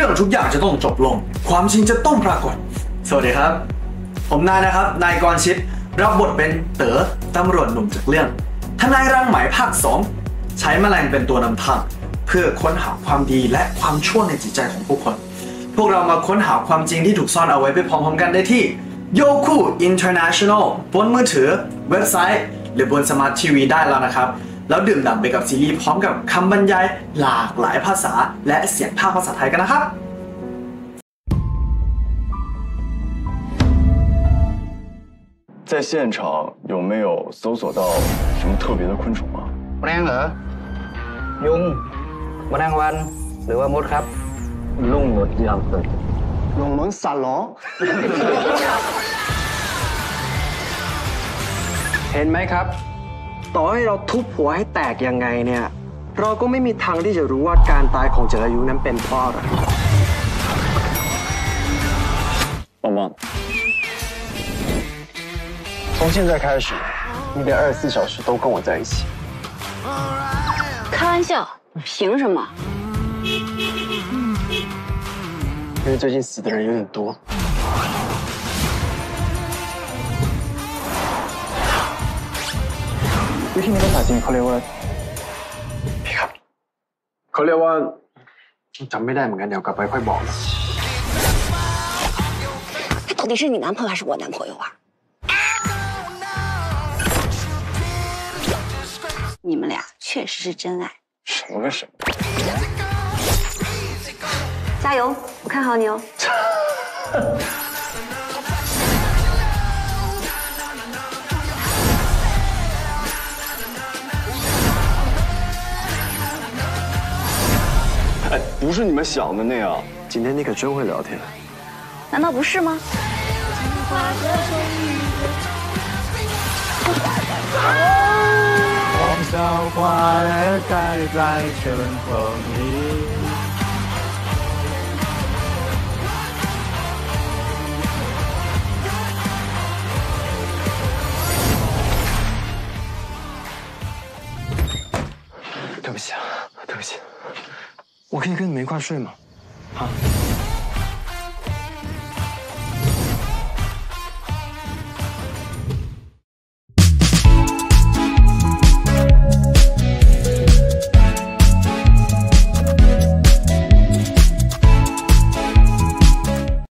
รื่องทุกอย่างจะต้องจบลงความจริงจะต้องปรากฏสวัสดีครับผมนายนะครับนายกรชิตรับบทเป็นเต๋อตำรวจหนุ่มจากเรื่องทนายรังไหมภาค 2ใช้แมลงเป็นตัวนำทางเพื่อค้นหาความดีและความชั่วในจิตใจของผู้คนพวกเรามาค้นหาความจริงที่ถูกซ่อนเอาไว้ไปพร้อมๆกันได้ที่ Youku International บนมือถือเว็บไซต์หรือบนสมาร์ททีวีได้แล้วนะครับแล้วดื่มด่ำไปกับซีรีส์พร้อมกับคำบรรยายหลากหลายภาษาและเสียงภาคภาษาไทยกันนะครับ在现场有没有搜索到什么特别的昆虫吗？ แมลงเหรอยุงแมลงวันหรือว่ามดครับลุงมดยาวเกิน龙门沙龙เห็นไหมครับต่อให้เราทุบหัวให้แตกยังไงเนี่ยเราก็ไม่มีทางที่จะรู้ว่าการตายของเจรายุนั้นเป็นเพราะอะไร棒棒从现在开始你得24小时都跟我在一起开玩笑凭什么因为最近死的人有点多วิธีนี้ภาษาจีนเขาเรียกว่าพี่ครับเขาเรียกว่าจำไม่ได้เหมือนกันเดี๋ยวกลับไปค่อยบอกนะ他到底是你男朋友还是我男朋友啊你们俩确实是真爱什么跟什么加油我看好你哦哎，不是你们想的那样。 今天你可真会聊天。 难道不是吗？ 黄小花儿开在春风里。 对不起啊，对不起。我可以跟你们一块睡吗？啊？